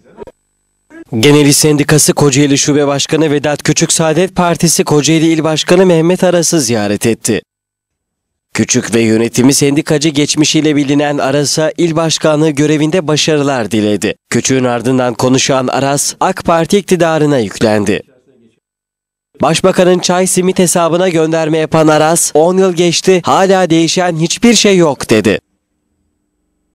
Genel İş Sendikası Kocaeli Şube Başkanı Vedat Küçük, Saadet Partisi Kocaeli İl Başkanı Mehmet Aras'ı ziyaret etti. Küçük ve yönetimi sendikacı geçmişiyle bilinen Aras'a il başkanlığı görevinde başarılar diledi. Küçük'ün ardından konuşan Aras, AK Parti iktidarına yüklendi. Başbakanın çay simit hesabına gönderme yapan Aras, 10 yıl geçti, hala değişen hiçbir şey yok dedi.